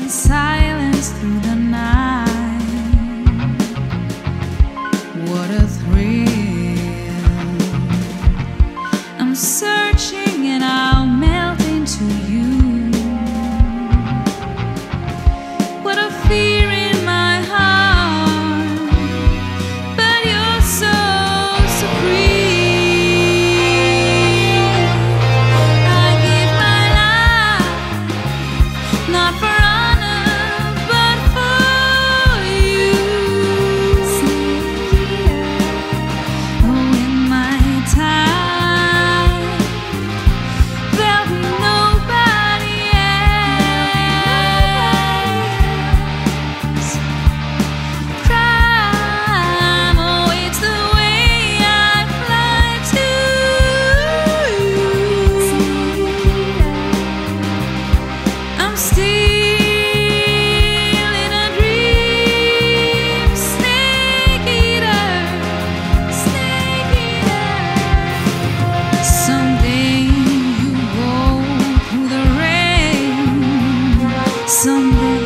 silence through the night. What a thrill. I'm searching and I'll melt into you. What a fear in my heart, but you're so supreme. I give my life, not for honor, but for you. Oh, in my time, there'll be nobody else. Crime, oh, it's the way I fly to you. I'm still in a dream, snake eater, snake eater. Someday you go through the rain, someday